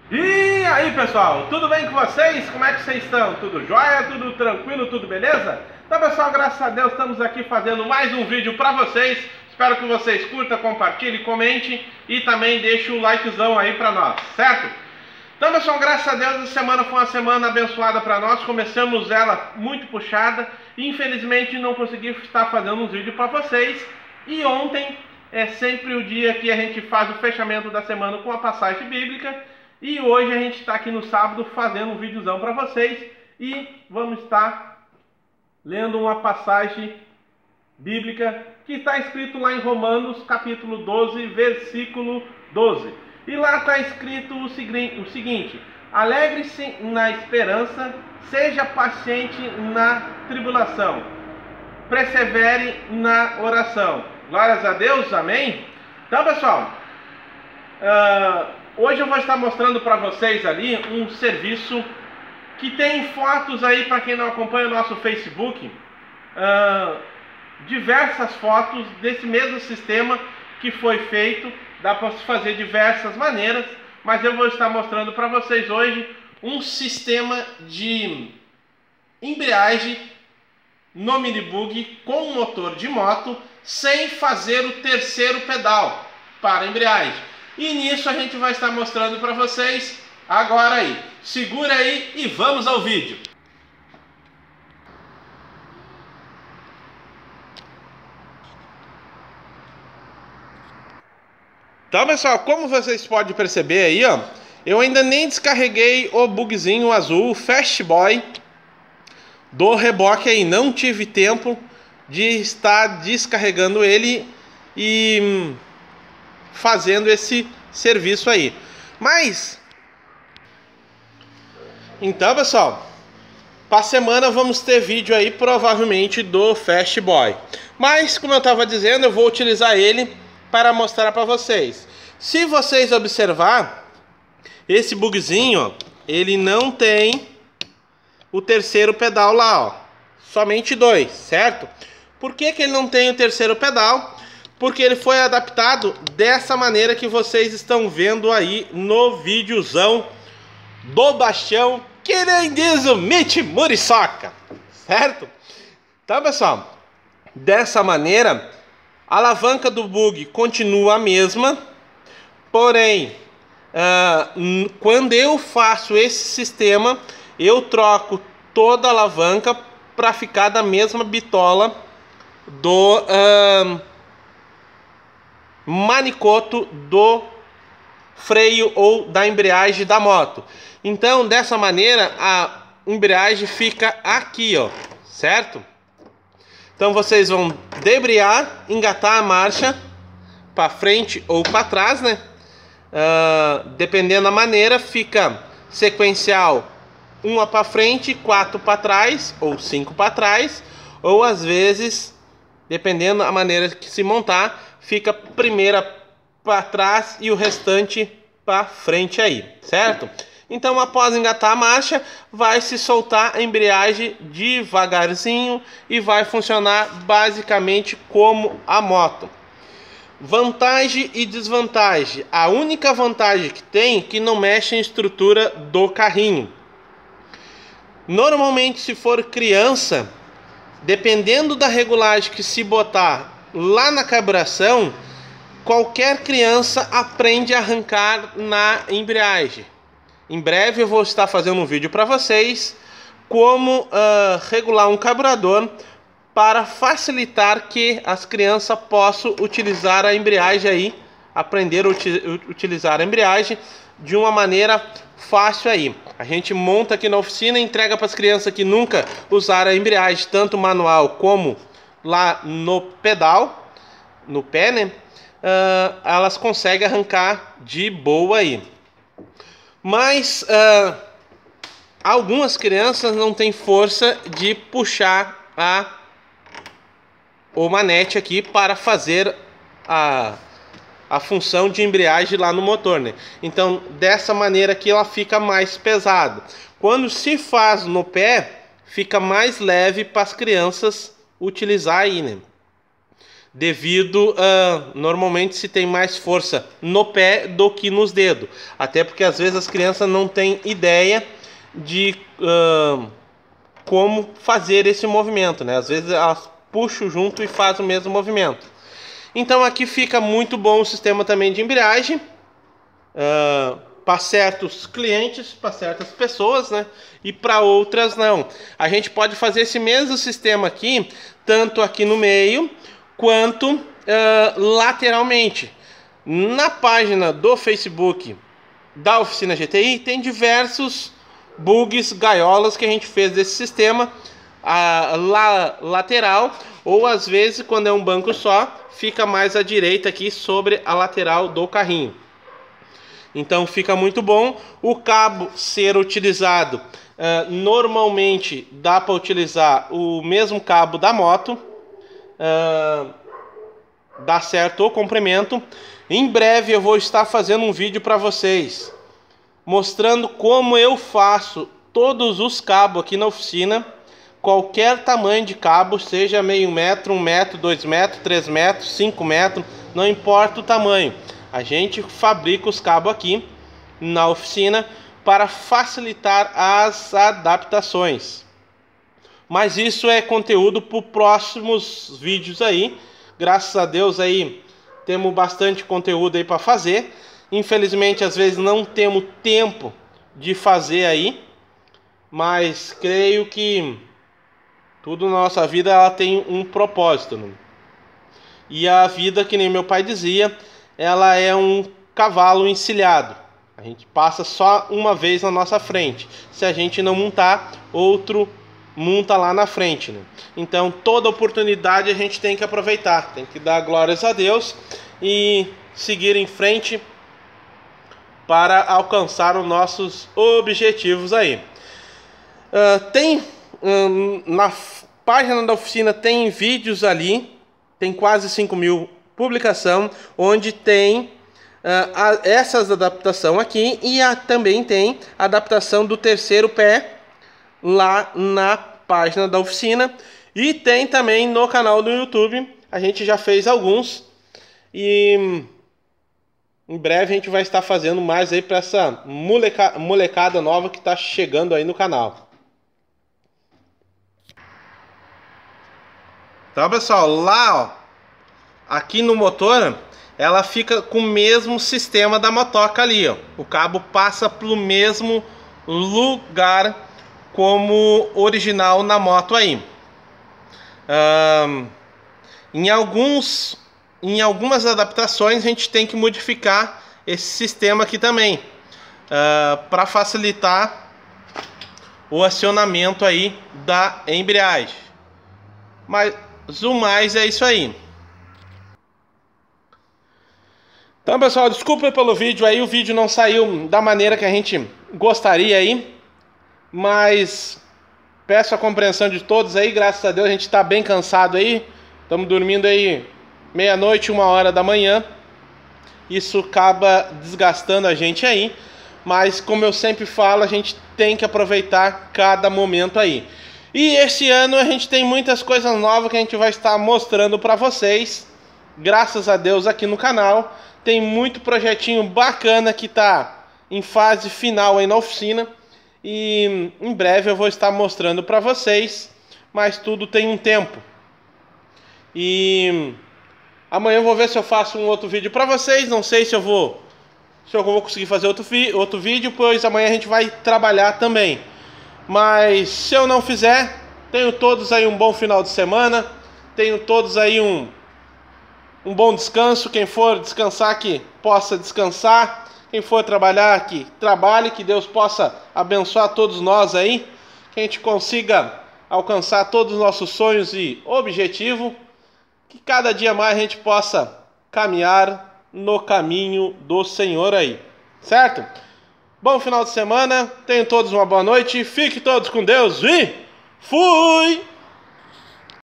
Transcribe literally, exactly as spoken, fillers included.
E aí pessoal, tudo bem com vocês? Como é que vocês estão? Tudo jóia? Tudo tranquilo? Tudo beleza? Então pessoal, graças a Deus estamos aqui fazendo mais um vídeo para vocês. Espero que vocês curtam, compartilhem, comentem e também deixem o likezão aí para nós, certo? Então pessoal, graças a Deus essa semana foi uma semana abençoada para nós. Começamos ela muito puxada e infelizmente não consegui estar fazendo um vídeo para vocês. E ontem é sempre o dia que a gente faz o fechamento da semana com a passagem bíblica. E hoje a gente está aqui no sábado fazendo um videozão para vocês e vamos estar lendo uma passagem bíblica que está escrito lá em Romanos capítulo doze, versículo doze. E lá está escrito o seguinte: alegre-se na esperança, seja paciente na tribulação, persevere na oração. Glórias a Deus, amém? Então pessoal, uh, hoje eu vou estar mostrando para vocês ali um serviço que tem fotos aí, para quem não acompanha o nosso Facebook, uh, diversas fotos desse mesmo sistema que foi feito. Dá para se fazer diversas maneiras, mas eu vou estar mostrando para vocês hoje um sistema de embreagem no minibug com motor de moto, sem fazer o terceiro pedal para a embreagem. E nisso a gente vai estar mostrando para vocês agora aí. Segura aí e vamos ao vídeo. Então pessoal, como vocês podem perceber aí, ó, eu ainda nem descarreguei o bugzinho azul Fast Boy do reboque aí. Não tive tempo de estar descarregando ele e fazendo esse serviço aí. Mas então pessoal, para a semana vamos ter vídeo aí provavelmente do Fast Boy. Mas como eu estava dizendo, eu vou utilizar ele para mostrar para vocês. Se vocês observar, esse bugzinho, ó, ele não tem o terceiro pedal lá, ó, somente dois, certo? Por que que ele não tem o terceiro pedal? Porque ele foi adaptado dessa maneira que vocês estão vendo aí no videozão do Bastião, que nem diz o Mitch Muriçoca, certo? Então pessoal, dessa maneira a alavanca do bug continua a mesma, porém uh, quando eu faço esse sistema, eu troco toda a alavanca para ficar da mesma bitola do uh, manicoto do freio ou da embreagem da moto. Então dessa maneira a embreagem fica aqui, ó, certo? Então vocês vão debriar, engatar a marcha para frente ou para trás, né? Uh, dependendo da maneira, fica sequencial uma para frente, quatro para trás ou cinco para trás, ou às vezes, dependendo da maneira que se montar, fica primeira para trás e o restante para frente aí, certo? Então após engatar a marcha, vai se soltar a embreagem devagarzinho e vai funcionar basicamente como a moto. Vantagem e desvantagem. A única vantagem que tem é que não mexe em estrutura do carrinho. Normalmente, se for criança, dependendo da regulagem que se botar lá na carburação, qualquer criança aprende a arrancar na embreagem. Em breve eu vou estar fazendo um vídeo para vocês como uh, regular um carburador para facilitar que as crianças possam utilizar a embreagem aí, aprender a uti utilizar a embreagem de uma maneira fácil aí. A gente monta aqui na oficina e entrega para as crianças que nunca usaram a embreagem, tanto manual como lá no pedal, no pé, né? Uh, elas conseguem arrancar de boa aí. Mas uh, algumas crianças não têm força de puxar a, o manete aqui para fazer a, a função de embreagem lá no motor, né? Então dessa maneira aqui ela fica mais pesada. Quando se faz no pé, fica mais leve para as crianças utilizar aí, né? devido a normalmente se tem mais força no pé do que nos dedos, até porque às vezes as crianças não têm ideia de uh, como fazer esse movimento, né? Às vezes elas puxam junto e fazem o mesmo movimento. Então aqui fica muito bom o sistema também de embreagem uh, para certos clientes, para certas pessoas, né? E para outras não. A gente pode fazer esse mesmo sistema aqui, tanto aqui no meio quanto uh, lateralmente. Na página do Facebook da Oficina G T I tem diversos bugs, gaiolas que a gente fez desse sistema a, la, lateral, ou às vezes quando é um banco só, fica mais à direita aqui sobre a lateral do carrinho. Então fica muito bom. O cabo ser utilizado, uh, normalmente dá para utilizar o mesmo cabo da moto, uh, dá certo o comprimento. Em breve eu vou estar fazendo um vídeo para vocês mostrando como eu faço todos os cabos aqui na oficina, qualquer tamanho de cabo, seja meio metro, um metro, dois metros, três metros, cinco metros, não importa o tamanho. A gente fabrica os cabos aqui na oficina para facilitar as adaptações. Mas isso é conteúdo para os próximos vídeos aí. Graças a Deus aí temos bastante conteúdo aí para fazer. Infelizmente às vezes não temos tempo de fazer aí, mas creio que tudo na nossa vida ela tem um propósito, né? E a vida, que nem meu pai dizia, ela é um cavalo encilhado. A gente passa só uma vez na nossa frente. Se a gente não montar, outro monta lá na frente, né? Então toda oportunidade a gente tem que aproveitar, tem que dar glórias a Deus e seguir em frente para alcançar os nossos objetivos aí. Uh, tem um, na página da oficina tem vídeos ali, tem quase cinco mil publicações, onde tem uh, a, essas adaptações aqui, e a, também tem a adaptação do terceiro pé lá na página da oficina, e tem também no canal do YouTube. A gente já fez alguns e em breve a gente vai estar fazendo mais aí para essa moleca, molecada nova que está chegando aí no canal. Então, pessoal, lá, ó, aqui no motor, ela fica com o mesmo sistema da motoca ali, ó. O cabo passa pelo mesmo lugar como original na moto aí. Um, em alguns Em algumas adaptações a gente tem que modificar esse sistema aqui também, uh, para facilitar o acionamento aí da embreagem. Mas o mais é isso aí. Então, pessoal, desculpa pelo vídeo aí, o vídeo não saiu da maneira que a gente gostaria aí, mas peço a compreensão de todos aí. Graças a Deus a gente está bem cansado aí, estamos dormindo aí meia-noite, uma hora da manhã. Isso acaba desgastando a gente aí, mas como eu sempre falo, a gente tem que aproveitar cada momento aí. E esse ano a gente tem muitas coisas novas que a gente vai estar mostrando para vocês, graças a Deus, aqui no canal. Tem muito projetinho bacana que tá em fase final aí na oficina, e em breve eu vou estar mostrando para vocês, mas tudo tem um tempo. E amanhã eu vou ver se eu faço um outro vídeo para vocês. Não sei se eu vou se eu vou conseguir fazer outro, outro vídeo, pois amanhã a gente vai trabalhar também. Mas se eu não fizer, tenho todos aí um bom final de semana. Tenho todos aí um, um bom descanso. Quem for descansar, que possa descansar. Quem for trabalhar, que trabalhe. Que Deus possa abençoar todos nós aí. Que a gente consiga alcançar todos os nossos sonhos e objetivos. Que cada dia mais a gente possa caminhar no caminho do Senhor aí, certo? Bom final de semana, tenham todos uma boa noite, fiquem todos com Deus e fui!